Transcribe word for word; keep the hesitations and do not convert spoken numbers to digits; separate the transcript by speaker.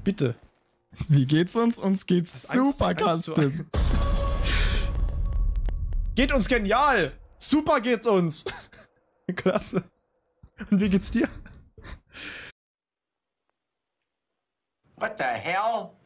Speaker 1: Bitte.
Speaker 2: Wie geht's uns? Uns geht's super,
Speaker 1: eins zu
Speaker 2: Custom.
Speaker 1: Geht uns genial! Super geht's uns! Klasse. Und wie geht's dir?
Speaker 3: What the hell?